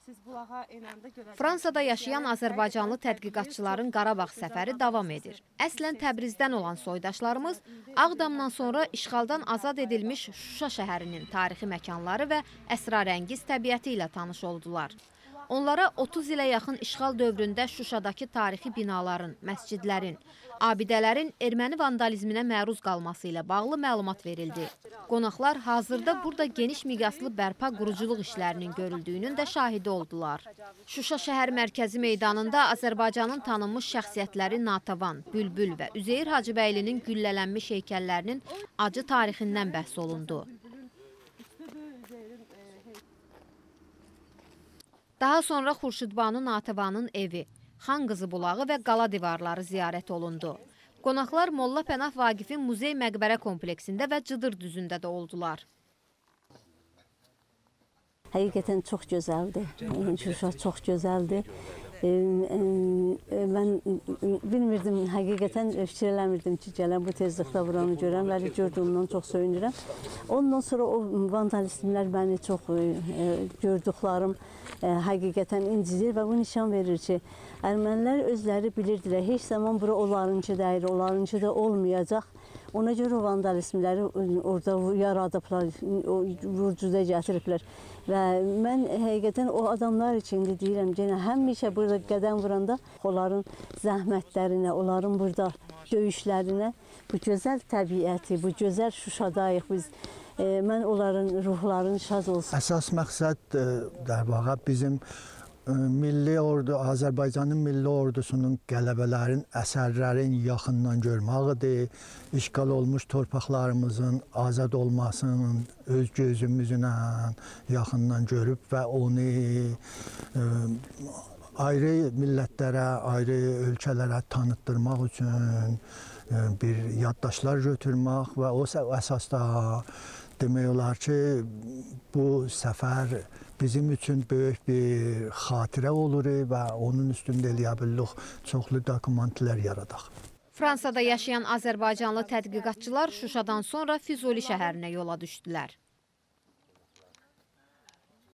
Fransada yaşayan azərbaycanlı tədqiqatçıların Qarabağ səfəri davam edir. Əslən Təbrizdən olan soydaşlarımız Ağdamdan sonra işğaldan azad edilmiş Şuşa şəhərinin tarixi məkanları və əsrarəngiz təbiəti ilə tanış oldular. Onlara 30 ilə yaxın işğal dövründə Şuşadakı tarixi binaların, məscidlərin, abidələrin erməni vandalizminə məruz qalması ilə bağlı məlumat verildi. Qonaqlar hazırda burada geniş miqyaslı bərpa quruculuq işlərinin görüldüyünün də şahidi oldular. Şuşa şəhər mərkəzi meydanında Azərbaycanın tanınmış şəxsiyyətləri Natəvan, Bülbül və Üzeyir Hacıbəylinin güllələnmiş heykəllərinin acı tarixindən bəhs olundu. Daha sonra Xurşudbanu Natəvanın evi, Xan Qızı bulağı və qala divarları ziyarət olundu. Qonaqlar Molla Pənah Vaqifin muzey məqbərə kompleksində və Cıdır düzündə də oldular. Həqiqətən çox gözəldir. Şuşa çox gözəldir. Mən bilmirdim, həqiqətən fikir eləmirdim ki, gələm bu tezlikdə buranı görəm. Bəli, gördüyümdən çox söyünürəm. Ondan sonra o vandalizmlər məni çox gördüklərim həqiqətən incidir və bu nişan verir ki, ermənilər özləri bilirdilər, heç zaman bura onlarınkı deyil, onlarınkı da olmayacaq. Ona görə o vandalizmləri orada yaradıblar, vurcuda gətiriblər. Və mən həqiqətən o adamlar üçün də deyirəm, həmişə burada qədəm vuranda onların zəhmətlərinə, onların burada döyüşlərinə, bu gözəl təbiəti, bu gözəl Şuşadayıq biz. Mən onların ruhlarını şad olsun. Əsas məqsəd der vaqa bizim milli ordu, Azərbaycanın milli ordusunun qələbələrin, əsərlərin yaxından görməyidir. İşğal olmuş torpaqlarımızın azad olmasının öz gözümüzlə yaxından görüb və onu ayrı millətlərə, ayrı ölkələrə tanıtdırmaq üçün bir yaddaşlar götürmək və o əsasda demək olar ki, bu səfər bizim üçün böyük bir xatirə olur və onun üstündə eləyə bilirik çoxlu dokumentlər yaradaq. Fransada yaşayan azərbaycanlı tədqiqatçılar Şuşadan sonra Füzuli şəhərinə yola düşdülər.